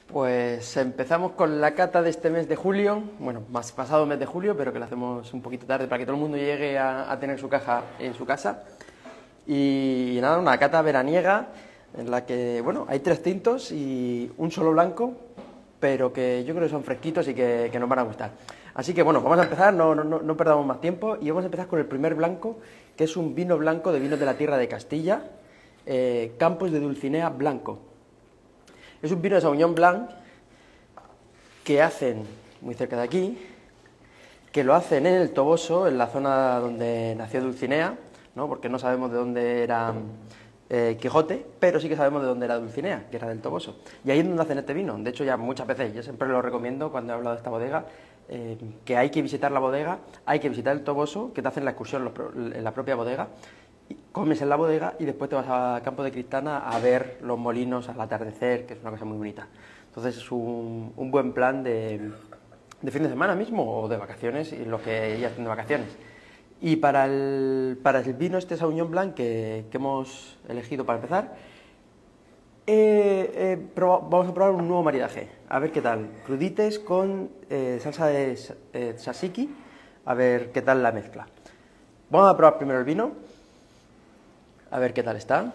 Pues empezamos con la cata de este mes de julio, bueno, más pasado mes de julio, pero que lo hacemos un poquito tarde para que todo el mundo llegue a tener su caja en su casa. Y nada, una cata veraniega en la que, bueno, hay 3 tintos y un solo blanco, pero que yo creo que son fresquitos y que nos van a gustar. Así que bueno, vamos a empezar, no perdamos más tiempo y vamos a empezar con el primer blanco, que es un vino blanco de vinos de la tierra de Castilla, Campos de Dulcinea Blanco. Es un vino de Sauvignon Blanc que hacen muy cerca de aquí, que lo hacen en el Toboso, en la zona donde nació Dulcinea, ¿no? Porque no sabemos de dónde era Quijote, pero sí que sabemos de dónde era Dulcinea, que era del Toboso. Y ahí es donde hacen este vino. De hecho, ya muchas veces, yo siempre lo recomiendo cuando he hablado de esta bodega, que hay que visitar la bodega, hay que visitar el Toboso, que te hacen la excursión en la propia bodega, comes en la bodega y después te vas a Campo de Cristana a ver los molinos al atardecer, que es una cosa muy bonita. Entonces es un buen plan de fin de semana mismo o de vacaciones, y los que ya estén de vacaciones. Y para el vino este Sauvignon Blanc que hemos elegido para empezar, vamos a probar un nuevo maridaje, a ver qué tal. Crudites con salsa de tzatziki, a ver qué tal la mezcla. Vamos a probar primero el vino, a ver qué tal está.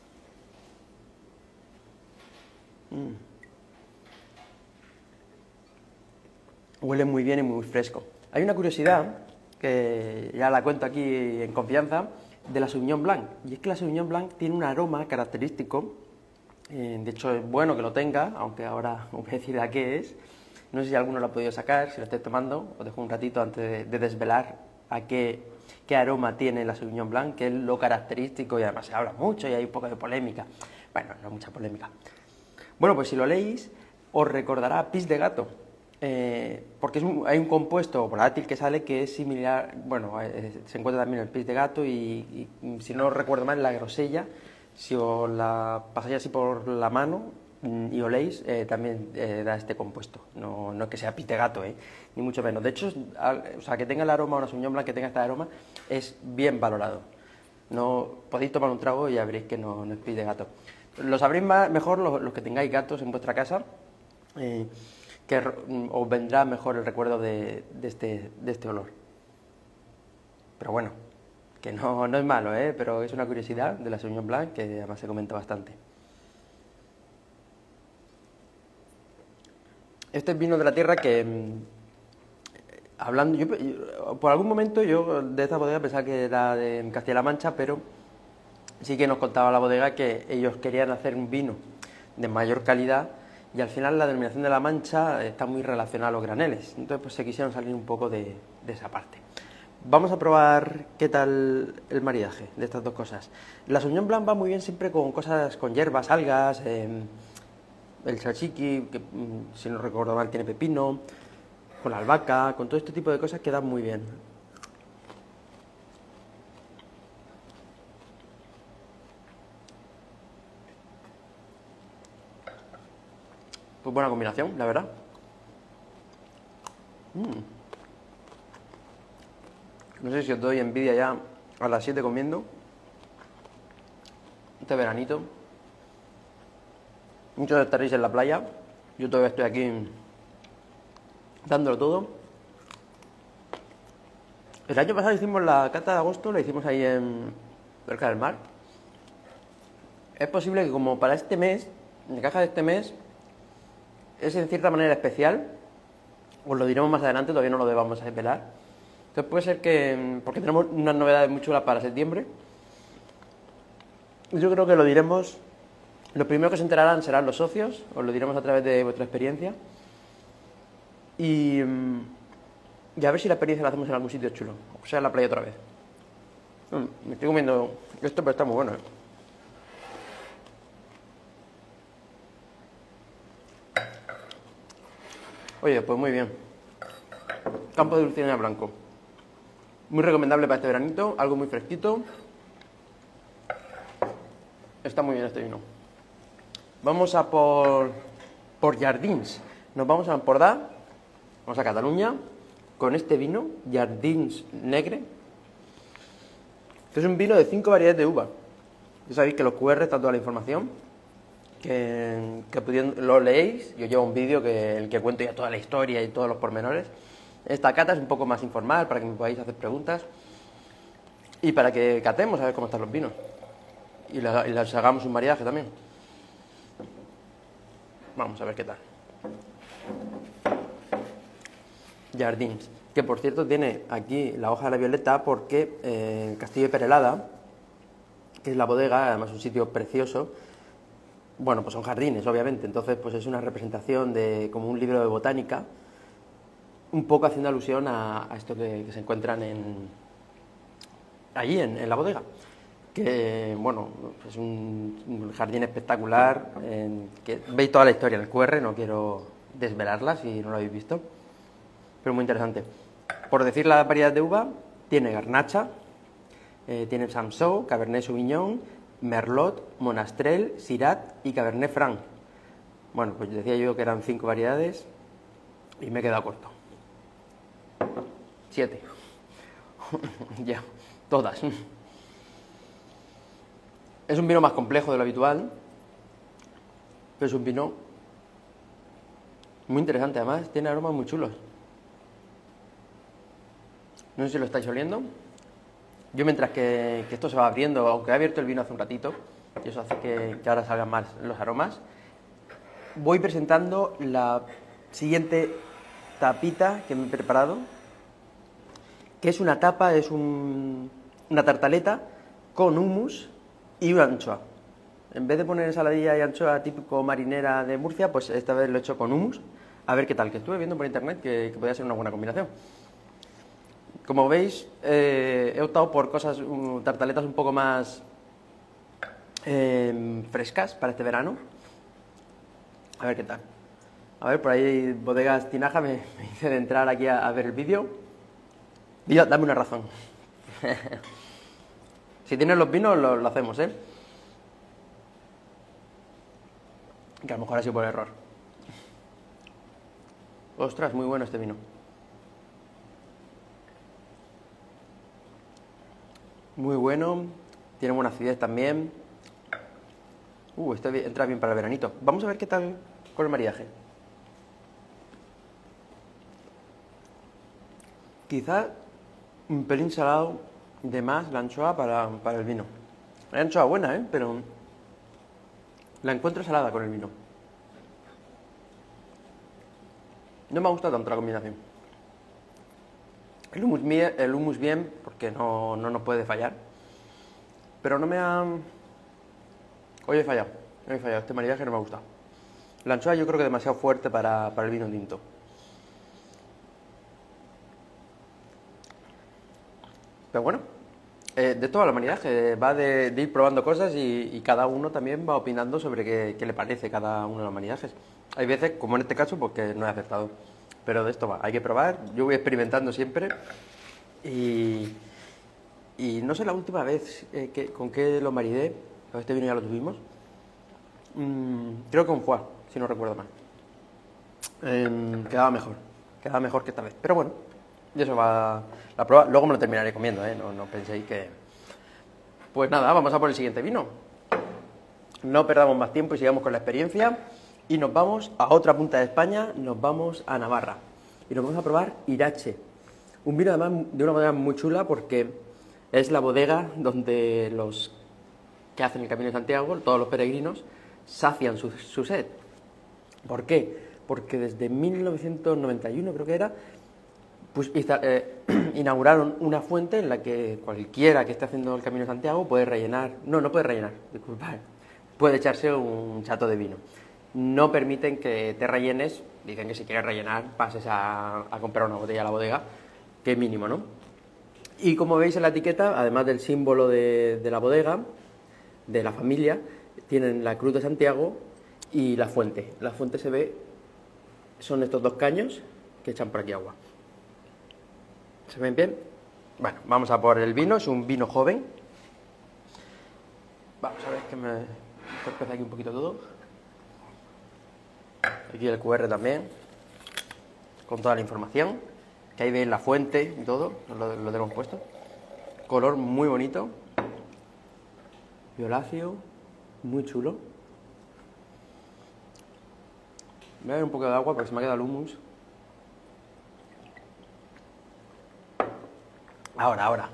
Huele muy bien y muy fresco. Hay una curiosidad, que ya la cuento aquí en confianza, de la Sauvignon Blanc. Y es que la Sauvignon Blanc tiene un aroma característico, de hecho es bueno que lo tenga, aunque ahora os voy a decir a qué es. No sé si alguno lo ha podido sacar, si lo estáis tomando, os dejo un ratito antes de desvelar a qué aroma tiene la Sauvignon Blanc, que es lo característico, y además se habla mucho y hay un poco de polémica. Bueno, no mucha polémica. Bueno, pues si lo leéis, os recordará a pis de gato, porque hay un compuesto volátil que sale que es similar, bueno, se encuentra también en el pis de gato y si no recuerdo mal, en la grosella, si os la pasáis así por la mano y oléis, también da este compuesto. No es que sea pis de gato, ni mucho menos. De hecho, o sea, que tenga el aroma, una Sauvignon Blanc que tenga este aroma, es bien valorado. No podéis tomar un trago y ya veréis que no es pis de gato. Lo sabréis mejor los que tengáis gatos en vuestra casa, que os vendrá mejor el recuerdo de este olor. Pero bueno, que no es malo, pero es una curiosidad de la Sauvignon Blanc que además se comenta bastante. Este es vino de la tierra que, hablando, por algún momento yo de esta bodega pensaba que era de Castilla-La Mancha, pero sí que nos contaba la bodega que ellos querían hacer un vino de mayor calidad y al final la denominación de La Mancha está muy relacionada a los graneles, entonces pues se quisieron salir un poco de esa parte. Vamos a probar qué tal el maridaje de estas dos cosas. La Sauvignon Blanc va muy bien siempre con cosas, con hierbas, algas, el tzatziki, que si no recuerdo mal tiene pepino, con la albahaca, con todo este tipo de cosas queda muy bien. Pues buena combinación, la verdad. No sé si os doy envidia ya a las 7 comiendo. Este veranito. Muchos estaréis en la playa. Yo todavía estoy aquí dándolo todo. El año pasado hicimos la cata de agosto, la hicimos ahí cerca del mar. Es posible que como para este mes, la caja de este mes, es en cierta manera especial, os lo diremos más adelante, todavía no lo debamos a desvelar. Entonces puede ser que, porque tenemos unas novedades muy chulas para septiembre, yo creo que lo diremos, lo primero que se enterarán serán los socios, os lo diremos a través de vuestra experiencia, y a ver si la experiencia la hacemos en algún sitio chulo, o sea, en la playa otra vez. Me estoy comiendo esto, pero está muy bueno, Oye, pues muy bien. Campo de Dulcinea Blanco. Muy recomendable para este veranito, algo muy fresquito. Está muy bien este vino. Vamos a por Jardins. Nos vamos a Empordà, vamos a Cataluña, con este vino, Jardins Negre. Este es un vino de 5 variedades de uva. Ya sabéis que los QR está toda la información. lo leéis. Yo llevo un vídeo el que cuento ya toda la historia y todos los pormenores. Esta cata es un poco más informal para que me podáis hacer preguntas y para que catemos a ver cómo están los vinos y les hagamos un maridaje también. Vamos a ver qué tal. Jardins, que por cierto tiene aquí la hoja de la violeta porque Castillo de Perelada, que es la bodega, además un sitio precioso, bueno, pues son jardines, obviamente, entonces pues es una representación de como un libro de botánica, un poco haciendo alusión a esto que se encuentran allí en la bodega, que bueno, es un jardín espectacular, que veis toda la historia en el QR, no quiero desvelarla si no lo habéis visto, pero muy interesante. Por decir la variedad de uva, tiene Garnacha, tiene Samsó, Cabernet Sauvignon, Merlot, Monastrell, Syrah y Cabernet Franc. Bueno, pues decía yo que eran 5 variedades y me he quedado corto. 7. Ya, todas. Es un vino más complejo de lo habitual, pero es un vino muy interesante, además tiene aromas muy chulos. No sé si lo estáis oliendo. Yo mientras que esto se va abriendo, aunque he abierto el vino hace un ratito, y eso hace que ahora salgan más los aromas, voy presentando la siguiente tapita que me he preparado, que es una tapa, es una tartaleta con hummus y una anchoa. En vez de poner ensaladilla y anchoa típico marinera de Murcia, pues esta vez lo he hecho con hummus. A ver qué tal, que estuve viendo por internet que podía ser una buena combinación. Como veis, he optado por tartaletas un poco más frescas para este verano. A ver qué tal. A ver, por ahí Bodegas Tinaja me dice de entrar aquí a ver el vídeo. Vídeo, dame una razón. Si tienes los vinos, lo hacemos, ¿eh? Que a lo mejor ha sido por error. Ostras, muy bueno este vino. Muy bueno, tiene buena acidez también. Este entra bien para el veranito. Vamos a ver qué tal con el maridaje. Quizá un pelín salado de más la anchoa para el vino. La anchoa buena, pero la encuentro salada con el vino. No me ha gustado tanto la combinación. El hummus bien, porque no nos puede fallar. Pero no me ha... Hoy he fallado. Este maridaje no me ha gustado. La anchoa yo creo que es demasiado fuerte para el vino tinto. Pero bueno, de toda la maridaje va de ir probando cosas y cada uno también va opinando sobre qué le parece cada uno de los maridajes. Hay veces, como en este caso, pues que no he acertado. Pero de esto va, hay que probar. Yo voy experimentando siempre. Y no sé la última vez con qué lo maridé. Este vino ya lo tuvimos. Creo que con foie, si no recuerdo mal. Quedaba mejor que esta vez. Pero bueno, y eso va la prueba. Luego me lo terminaré comiendo, no penséis que... Pues nada, vamos a por el siguiente vino. No perdamos más tiempo y sigamos con la experiencia. Y nos vamos a otra punta de España, nos vamos a Navarra. Y nos vamos a probar Irache. Un vino además de una manera muy chula porque es la bodega donde los que hacen el Camino de Santiago, todos los peregrinos, sacian su sed. ¿Por qué? Porque desde 1991, creo que era, pues inauguraron una fuente en la que cualquiera que esté haciendo el Camino de Santiago puede rellenar, no puede rellenar, disculpad, puede echarse un chato de vino. No permiten que te rellenes, dicen que si quieres rellenar pases a comprar una botella a la bodega, que es mínimo, ¿no? Y como veis en la etiqueta, además del símbolo de la bodega, de la familia, tienen la Cruz de Santiago y la fuente. La fuente se ve, son estos dos caños que echan por aquí agua. ¿Se ven bien? Bueno, vamos a por el vino, es un vino joven. Vamos a ver que me torpeza aquí un poquito todo. Aquí el QR también, con toda la información, que ahí veis la fuente y todo, lo tenemos puesto. Color muy bonito, violáceo, muy chulo. Voy a ver un poco de agua porque se me ha quedado el hummus. Ahora.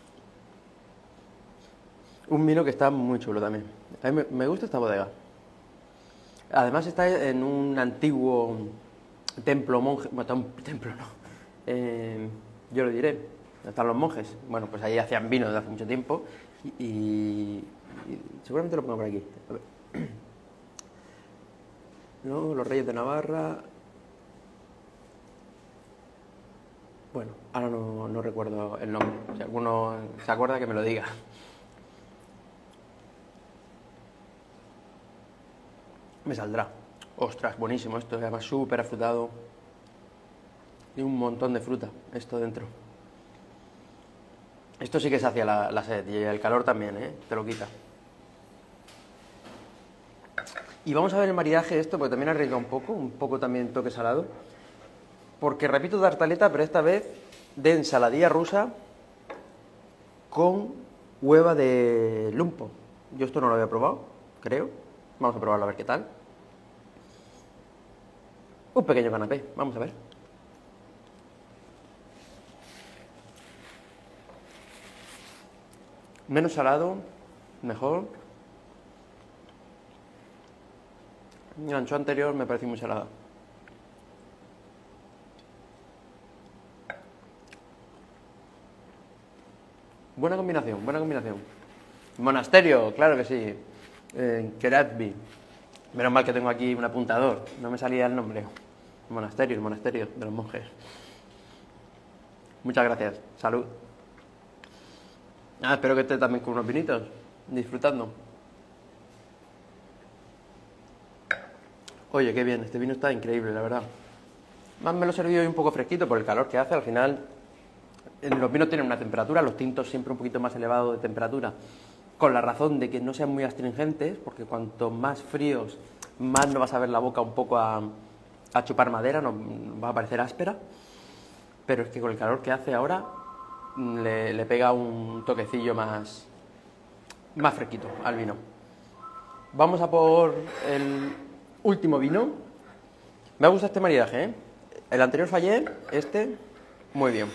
Un vino que está muy chulo también. A mí me gusta esta bodega. Además está en un antiguo templo monje. Bueno, un templo no. Yo lo diré. ¿Dónde están los monjes? Bueno, pues ahí hacían vino desde hace mucho tiempo. Y seguramente lo pongo por aquí. A ver. No, los reyes de Navarra. Bueno, ahora no recuerdo el nombre. Si alguno se acuerda, que me lo diga. Me saldrá. Ostras, buenísimo esto. Además súper afrutado. Y un montón de fruta, esto dentro. Esto sí que sacia la sed. Y el calor también, te lo quita. Y vamos a ver el maridaje de esto, porque también arriesga un poco también toque salado. Porque repito tartaleta, pero esta vez de ensaladilla rusa con hueva de lumpo. Yo esto no lo había probado, creo. Vamos a probarlo a ver qué tal. Un pequeño canapé, vamos a ver. Menos salado, mejor. El anchoa anterior me pareció muy salada. Buena combinación. Monasterio, claro que sí. Keratby. Menos mal que tengo aquí un apuntador. No me salía el nombre. El monasterio de los monjes. Muchas gracias. Salud. Espero que esté también con unos vinitos. Disfrutando. Oye, qué bien. Este vino está increíble, la verdad. Más me lo he servido hoy un poco fresquito por el calor que hace. Al final, los vinos tienen una temperatura, los tintos siempre un poquito más elevado de temperatura, con la razón de que no sean muy astringentes, porque cuanto más fríos, más no vas a ver la boca un poco a chupar madera, no va a parecer áspera, pero es que con el calor que hace ahora le pega un toquecillo más fresquito al vino. Vamos a por el último vino. Me gusta este maridaje, ¿eh? El anterior fallé, este muy bien.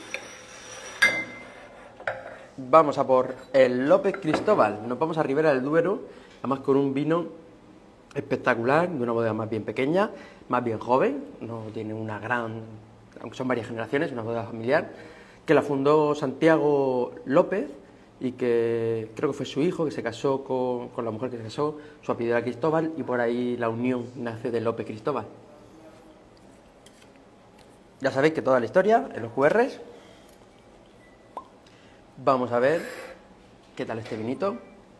Vamos a por el López Cristóbal. Nos vamos a Ribera del Duero, además con un vino espectacular, de una bodega más bien pequeña, más bien joven, no tiene una gran, aunque son varias generaciones, una bodega familiar, que la fundó Santiago López y que creo que fue su hijo que se casó con la mujer que se casó, su apellido era Cristóbal y por ahí la unión nace de López Cristóbal. Ya sabéis que toda la historia en los QRs. Vamos a ver qué tal este vinito.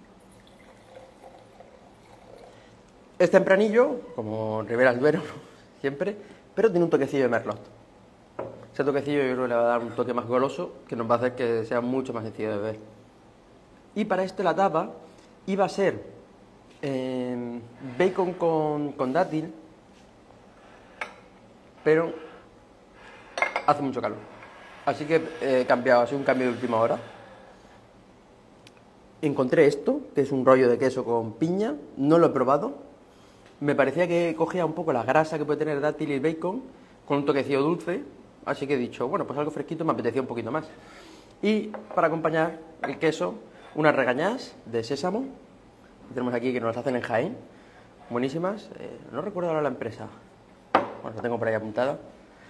Es tempranillo, como Ribera del Duero, siempre, pero tiene un toquecillo de Merlot. Ese toquecillo yo creo que le va a dar un toque más goloso, que nos va a hacer que sea mucho más sencillo de beber. Y para esto la tapa iba a ser bacon con dátil, pero hace mucho calor. Así que he cambiado, ha sido un cambio de última hora. Encontré esto, que es un rollo de queso con piña, no lo he probado. Me parecía que cogía un poco la grasa que puede tener el dátil y el bacon, con un toquecillo dulce, así que he dicho, bueno, pues algo fresquito me apetecía un poquito más. Y para acompañar el queso, unas regañás de sésamo, que tenemos aquí que nos las hacen en Jaén, buenísimas, no recuerdo ahora la empresa, bueno, la tengo por ahí apuntada.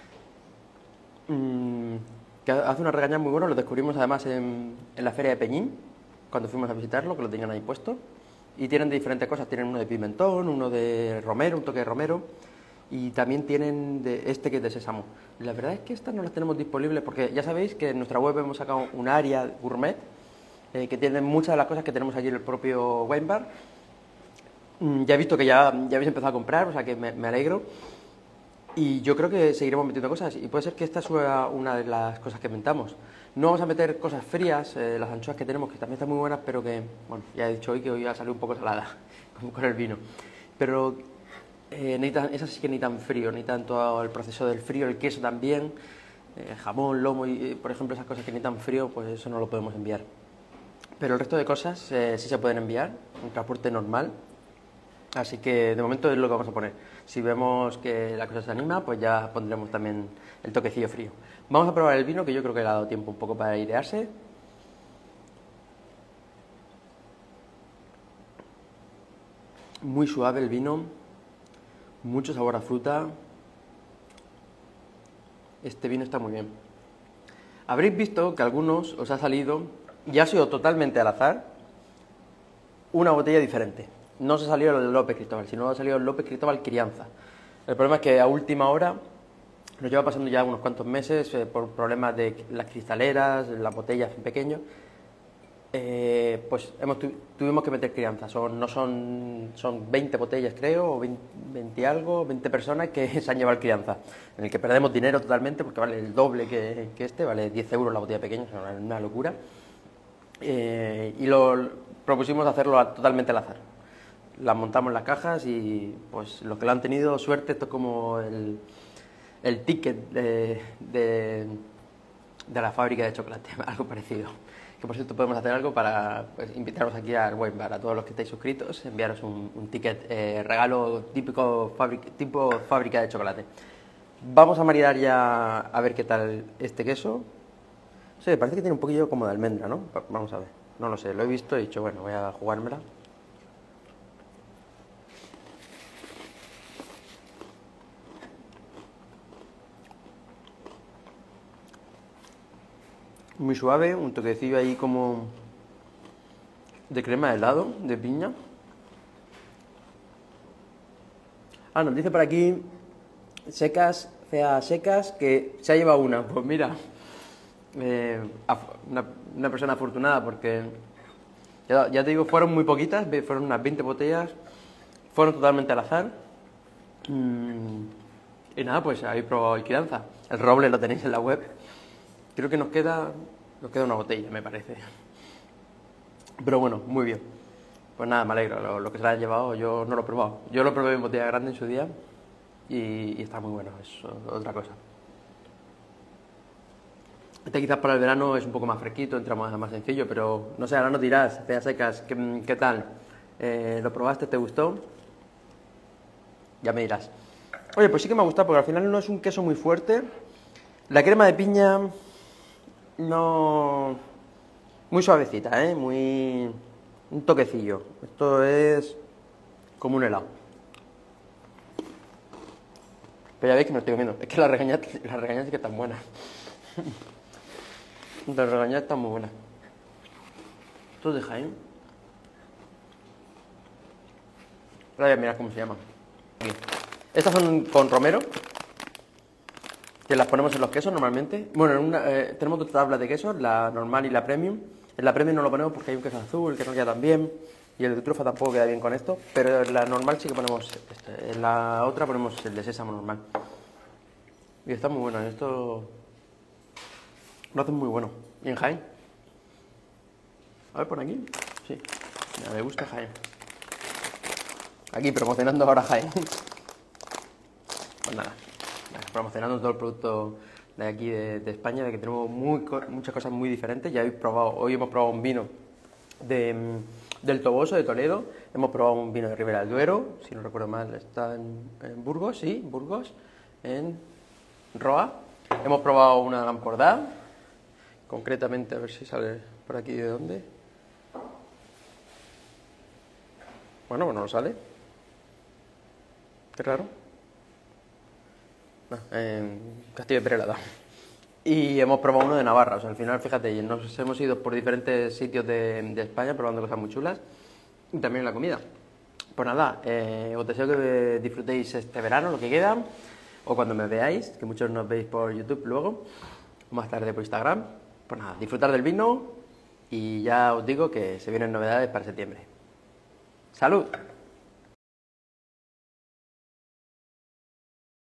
Que hace unas regañas muy buenas, lo descubrimos además en la feria de Peñín, cuando fuimos a visitarlo, que lo tenían ahí puesto, y tienen de diferentes cosas, tienen uno de pimentón, uno de romero, un toque de romero, y también tienen de este que es de sésamo. La verdad es que estas no las tenemos disponibles, porque ya sabéis que en nuestra web hemos sacado un área gourmet, que tiene muchas de las cosas que tenemos aquí en el propio wine bar. Ya he visto que ya habéis empezado a comprar, o sea que me alegro. Y yo creo que seguiremos metiendo cosas, y puede ser que esta sea una de las cosas que inventamos. No vamos a meter cosas frías, las anchoas que tenemos, que también están muy buenas, pero que, bueno, ya he dicho hoy que hoy va a salir un poco salada, como con el vino. Pero esas sí que ni tan frío, ni tanto el proceso del frío, el queso también, jamón, lomo, y por ejemplo esas cosas que ni tan frío, pues eso no lo podemos enviar. Pero el resto de cosas sí se pueden enviar, un transporte normal. Así que de momento es lo que vamos a poner. Si vemos que la cosa se anima, pues ya pondremos también el toquecillo frío. Vamos a probar el vino, que yo creo que le ha dado tiempo un poco para airearse. Muy suave el vino, mucho sabor a fruta. Este vino está muy bien. Habréis visto que a algunos os ha salido, y ha sido totalmente al azar, una botella diferente. No se salió el López Cristóbal, sino ha salido el López Cristóbal Crianza. El problema es que a última hora, nos lleva pasando ya unos cuantos meses, por problemas de las cristaleras, las botellas en pequeño, pues tuvimos que meter crianza. Son 20 botellas, creo, o 20 algo, 20 personas que se han llevado crianza, en el que perdemos dinero totalmente porque vale el doble que este, vale 10 euros la botella pequeña, es una locura. Y lo propusimos hacerlo totalmente al azar. Las montamos en las cajas y pues los que lo han tenido suerte, esto es como el ticket de la fábrica de chocolate, algo parecido. Que por cierto podemos hacer algo para pues, invitaros aquí al Wine Bar, a todos los que estáis suscritos, enviaros un ticket regalo tipo fábrica de chocolate. Vamos a maridar ya a ver qué tal este queso. Sí, parece que tiene un poquillo como de almendra, ¿no? Vamos a ver, no lo sé, lo he visto y he dicho, bueno, voy a jugármela. Muy suave, un toquecillo ahí como de crema de helado, de piña. Ah, nos dice por aquí secas, fea secas, que se ha llevado una. Pues mira, una persona afortunada porque, ya te digo, fueron muy poquitas, fueron unas 20 botellas, fueron totalmente al azar. Y nada, pues habéis probado el crianza. El roble lo tenéis en la web. Creo que nos queda una botella, me parece. Pero bueno, muy bien. Pues nada, me alegro. Lo que se la han llevado, yo no lo he probado. Yo lo probé en botella grande en su día y está muy bueno, es otra cosa. Este quizás para el verano es un poco más fresquito, entra más sencillo, pero no sé, ahora nos dirás, feas secas, ¿qué tal? ¿Lo probaste? ¿Te gustó? Ya me dirás. Oye, pues sí que me ha gustado porque al final no es un queso muy fuerte. La crema de piña no... Muy suavecita, muy... un toquecillo. Esto es como un helado. Pero ya veis que me estoy comiendo. Es que las regañas sí que están buenas. Las regañas están muy buenas. Esto es de Jaén. Ahora voy a mirar cómo se llaman. Aquí. Estas son con romero, que las ponemos en los quesos normalmente. Bueno, tenemos dos tablas de quesos, la normal y la premium. En la premium no lo ponemos porque hay un queso azul que no queda tan bien, y el de trufa tampoco queda bien con esto, pero en la normal sí que ponemos este. En la otra ponemos el de sésamo normal. Y está muy bueno, esto lo hacen muy bueno. ¿Y en Jaén? A ver, por aquí. Sí, mira, me gusta Jaén. Aquí promocionando ahora Jaén. Pues nada, promocionando todo el producto de aquí de España, de que tenemos muchas cosas muy diferentes. Ya habéis probado, hoy hemos probado un vino del Toboso, de Toledo. Hemos probado un vino de Ribera del Duero, si no recuerdo mal, está en Burgos, sí, Burgos, en Roa. Hemos probado una Lampordà, concretamente, a ver si sale por aquí de dónde. Bueno, pues no lo sale. Qué raro. En Castillo de Perelada. Y hemos probado uno de Navarra, o sea, al final, fíjate, nos hemos ido por diferentes sitios de España probando cosas muy chulas y también la comida. Pues nada, os deseo que disfrutéis este verano, lo que queda, o cuando me veáis, que muchos nos veis por YouTube luego, más tarde por Instagram. Pues nada, disfrutar del vino y ya os digo que se vienen novedades para septiembre. ¡Salud!